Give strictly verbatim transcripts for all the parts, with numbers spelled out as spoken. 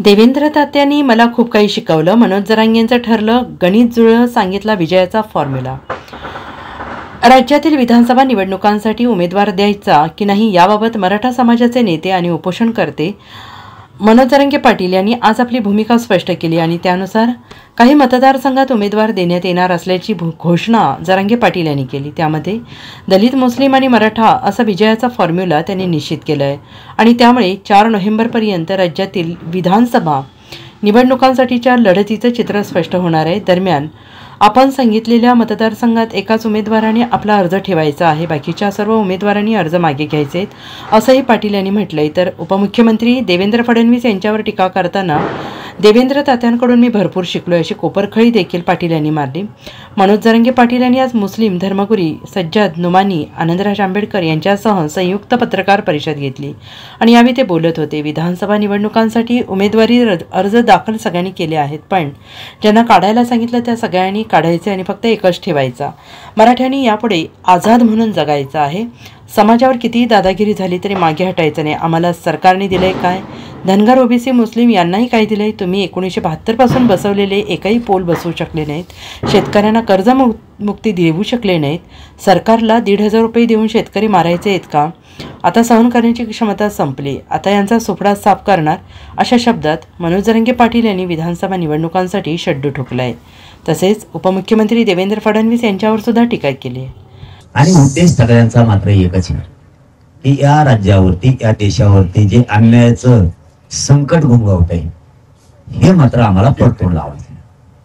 देवेंद्र तात्यांनी मला खूप काही शिकवलं. मनोज जरांगेंचं ठरलं गणित जुळलं, सांगितला विजयाचा फॉर्म्युला. राज्यातील विधानसभा निवडणुकांसाठी उमेदवार द्यायचा की नाही याबाबत मराठा समाजाचे नेते आणि उपोषणकर्ते मनोज जरांगे पाटील यांनी आज आपली भूमिका स्पष्ट केली आणि त्यानुसार काही मतदारसंघात उमेदवार देण्यात येणार असल्याची घोषणा जरांगे पाटील यांनी केली. त्यामध्ये दलित, मुस्लिम आणि मराठा असा विजयाचा फॉर्म्युला त्यांनी निश्चित केला आहे आणि त्यामुळे चार नोव्हेंबरपर्यंत राज्यातील विधानसभा निवडणुकांसाठीच्या लढतीचं चित्र स्पष्ट होणार आहे. दरम्यान आपण सांगितलेल्या मतदारसंघात एकाच उमेदवाराने आपला अर्ज ठेवायचा आहे, बाकीच्या सर्व उमेदवारांनी अर्ज मागे घ्यायचे आहेत असंही पाटील यांनी म्हटलंय. तर उपमुख्यमंत्री देवेंद्र फडणवीस यांच्यावर टीका करताना देवेंद्र तात्यांकडून मी भरपूर शिकलो अशी कोपरखळी देखील पाटील यांनी मारली. मनोज जरांगे पाटील यांनी आज मुस्लिम धर्मगुरी सज्जाद नुमानी, आनंदराज आंबेडकर यांच्यासह संयुक्त पत्रकार परिषद घेतली आणि यावेळी ते बोलत होते. विधानसभा निवडणुकांसाठी उमेदवारी अर्ज दाखल सगळ्यांनी केले आहेत, पण ज्यांना काढायला सांगितलं त्या सगळ्यांनी काढायचे आणि फक्त एकच ठेवायचा. मराठ्यांनी यापुढे आझाद म्हणून जगायचं आहे. समाजावर कितीही दादागिरी झाली तरी मागे हटायचं नाही. आम्हाला सरकारने दिलंय काय? धनगर, ओबीसी, मुस्लिम यांनाही काय दिलंय? तुम्ही एकोणीसशे बहात्तर पासून बसवलेले एकही पोल बसवू शकले नाहीत. शेतकऱ्यांना कर्ज मुक्ती देऊ शकले नाहीत. सरकारला दीड हजार रुपये देऊन शेतकरी मारायचे आहेत का? आता सहन करण्याची क्षमता संपली. आता यांचा सुपडा साफ करणार अशा शब्दात मनोज जरांगे पाटील यांनी विधानसभा निवडणुकांसाठी शड्डू ठोकलाय. तसेच उपमुख्यमंत्री देवेंद्र फडणवीस यांच्यावर सुद्धा टीका केली आहे. आणि उद्देश सगळ्यांचा मात्र एकच आहे की या राज्यावरती, या देशावरती जे अन्यायाचं संकट घोंघावत आहे हे मात्र आम्हाला परतून लावायचं,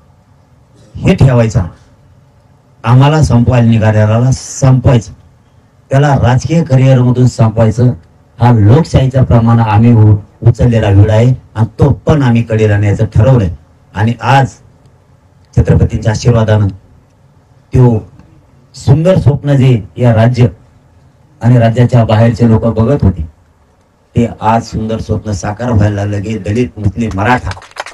हे ठेवायचं. आम्हाला संपवायला निघालेला संपवायचं, त्याला राजकीय करिअर मधून संपवायचं. हा लोकशाहीचा प्रमाण आम्ही उचललेला वेळ आहे आणि तो पण आम्ही कडेला आणण्याचं ठरवलंय. आणि आज छत्रपतींच्या आशीर्वादानं तो सुंदर स्वप्न जे या राज्य आणि राज्याच्या बाहेरचे लोक बघत होते ते आज सुंदर स्वप्न साकार व्हायला लागलं की दलित, मुस्लिम, मराठा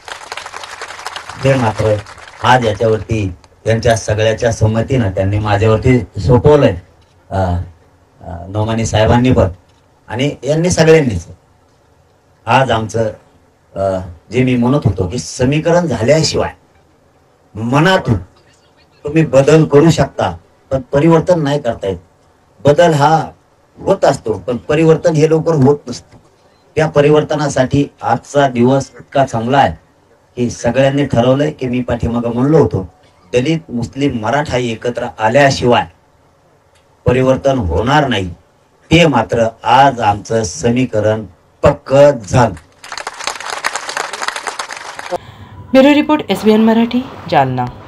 ते मात्र आज याच्यावरती त्यांच्या सगळ्याच्या संमतीनं त्यांनी माझ्यावरती सोपवलंय. नोमानी साहेबांनी पण आणि यांनी सगळ्यांनीच. आज आमचं जे मी म्हणत होतो की समीकरण झाल्याशिवाय मनातून तुम्ही बदल करू शकता पण परिवर्तन नाही करता येत. बदल हा होत असतो पण परिवर्तन हे लवकर होत नसतं. त्या परिवर्तनासाठी आजचा दिवस इतका चांगला आहे की सगळ्यांनी ठरवलंय की मी पाठीमागं म्हणलो होतो दलित, मुस्लिम, मराठा एकत्र आल्याशिवाय परिवर्तन होणार नाही. ते मात्र आज आमचं समीकरण पक्क झालं. Bureau report, SBN Marathi, Jalna.